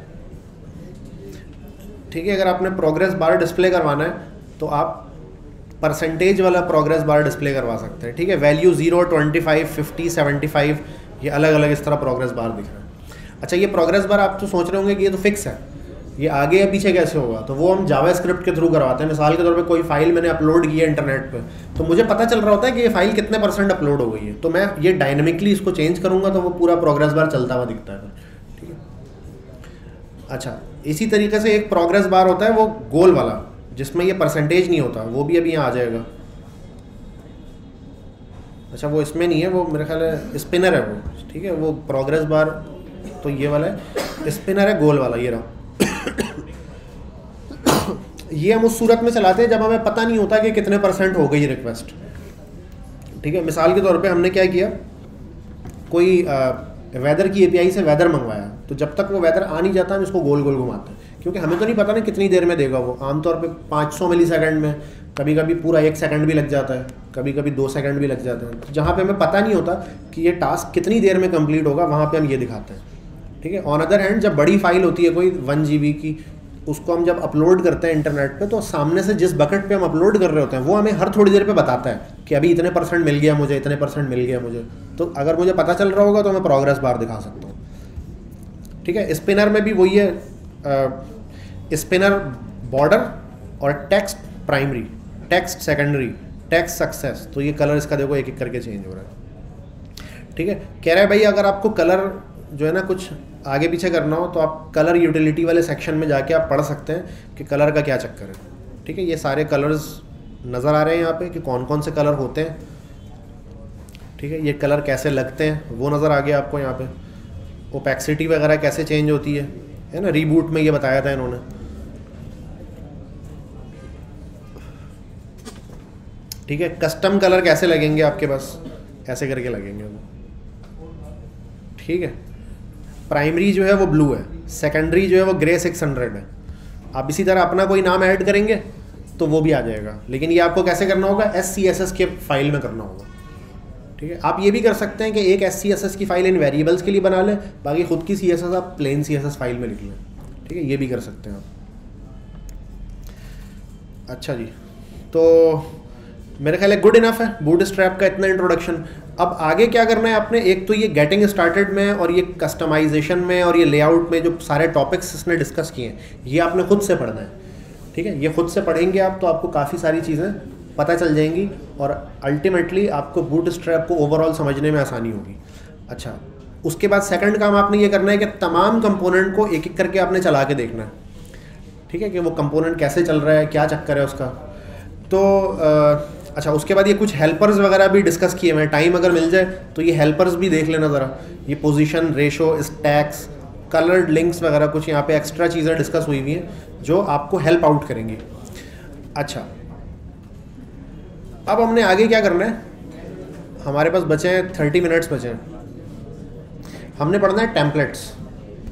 ठीक है। अगर आपने प्रोग्रेस बार डिस्प्ले करवाना है तो आप परसेंटेज वाला प्रोग्रेस बार डिस्प्ले करवा सकते हैं, ठीक है। Value zero, twenty five, fifty, seventy five, ये अलग अलग इस तरह प्रोग्रेस बार दिख रहा है। अच्छा, ये प्रोग्रेस बार आप तो सोच रहे होंगे कि ये तो फिक्स है, ये आगे या पीछे कैसे होगा? तो वो हम जावास्क्रिप्ट के थ्रू करवाते हैं। मिसाल के तौर पे कोई फाइल मैंने अपलोड की है इंटरनेट पे, तो मुझे पता चल रहा होता है कि ये फाइल कितने परसेंट अपलोड हो गई है, तो मैं ये डायनेमिकली इसको चेंज करूंगा तो वो पूरा प्रोग्रेस बार चलता हुआ दिखता है, ठीक है। अच्छा, इसी तरीके से एक प्रोग्रेस बार होता है वो गोल वाला, जिसमें ये परसेंटेज नहीं होता, वो भी अभी यहाँ आ जाएगा। अच्छा, वो इसमें नहीं है, वो मेरे ख्याल है स्पिनर है वो, ठीक है। वो प्रोग्रेस बार तो ये वाला है, स्पिनर है गोल वाला, ये रहा। ये हम उस सूरत में चलाते हैं जब हमें पता नहीं होता कि कितने परसेंट हो गई रिक्वेस्ट, ठीक है। मिसाल के तौर पे हमने क्या किया, कोई वेदर की एपीआई से वेदर मंगवाया, तो जब तक वो वेदर आ नहीं जाता हम इसको गोल गोल घुमाते हैं, क्योंकि हमें तो नहीं पता ना कितनी देर में देगा वो। आमतौर पे पाँच सौ मिली सेकेंड में, कभी कभी पूरा एक सेकंड भी लग जाता है, कभी कभी दो सेकंड भी लग जाते हैं। जहाँ पे हमें पता नहीं होता कि ये टास्क कितनी देर में कंप्लीट होगा, वहाँ पे हम ये दिखाते हैं, ठीक है। ऑन अदर हैंड, जब बड़ी फाइल होती है कोई वन जी बी की, उसको हम जब अपलोड करते हैं इंटरनेट पे, तो सामने से जिस बकेट पे हम अपलोड कर रहे होते हैं वो हमें हर थोड़ी देर पे बताता है कि अभी इतने परसेंट मिल गया मुझे, इतने परसेंट मिल गया मुझे। तो अगर मुझे पता चल रहा होगा तो मैं प्रोग्रेस बार दिखा सकता हूँ, ठीक है। स्पिनर में भी वही है, स्पिनर बॉर्डर और text primary, text secondary, text success. तो ये कलर इसका देखो एक एक करके चेंज हो रहा है, ठीक है। कह रहा है भाई अगर आपको कलर जो है ना कुछ आगे पीछे करना हो तो आप कलर यूटिलिटी वाले सेक्शन में जाके आप पढ़ सकते हैं कि कलर का क्या चक्कर है, ठीक है। ये सारे कलर्स नज़र आ रहे हैं यहाँ पे कि कौन कौन से कलर होते हैं, ठीक है। ये कलर कैसे लगते हैं वो नज़र आ गया आपको यहाँ पे। ओपेक्सिटी वगैरह कैसे चेंज होती है, है ना, रीबूट में ये बताया था इन्होंने, ठीक है। कस्टम कलर कैसे लगेंगे आपके पास, ऐसे करके लगेंगे वो, ठीक है। प्राइमरी जो है वो ब्लू है, सेकेंडरी जो है वो ग्रे सिक्स हंड्रेड है। आप इसी तरह अपना कोई नाम ऐड करेंगे तो वो भी आ जाएगा, लेकिन ये आपको कैसे करना होगा, एस सी एस एस के फाइल में करना होगा। ठीक है, आप ये भी कर सकते हैं कि एक एस सी एस एस की फ़ाइल इन वेरिएबल्स के लिए बना लें, बाकी खुद की सी एस एस आप plain C S S file में लिख लें। ठीक है, ये भी कर सकते हैं आप। अच्छा जी, तो मेरे ख्याल है गुड इनफ है बूटस्ट्रैप का इतना इंट्रोडक्शन। अब आगे क्या करना है आपने, एक तो ये गेटिंग स्टार्टेड में और ये कस्टमाइजेशन में और ये लेआउट में जो सारे टॉपिक्स इसने डिस्कस किए हैं ये आपने खुद से पढ़ना है। ठीक है, ये खुद से पढ़ेंगे आप तो आपको काफ़ी सारी चीज़ें पता चल जाएंगी और अल्टीमेटली आपको बूटस्ट्रैप को ओवरऑल समझने में आसानी होगी। अच्छा, उसके बाद सेकंड काम आपने ये करना है कि तमाम कंपोनेंट को एक एक करके आपने चला के देखना है। ठीक है, कि वो कंपोनेंट कैसे चल रहा है, क्या चक्कर है उसका। तो आ, अच्छा, उसके बाद ये कुछ हेल्पर्स वगैरह भी डिस्कस किए हुए हैं, टाइम अगर मिल जाए तो ये हेल्पर्स भी देख लेना ज़रा। ये position, ratio, stacks, coloured links वगैरह कुछ यहाँ पे एक्स्ट्रा चीज़ें डिस्कस हुई हुई हैं जो आपको हेल्प आउट करेंगी। अच्छा, अब हमने आगे क्या करना है, हमारे पास बचे हैं थर्टी मिनट्स बचे हैं। हमने पढ़ना है टेम्पलेट्स।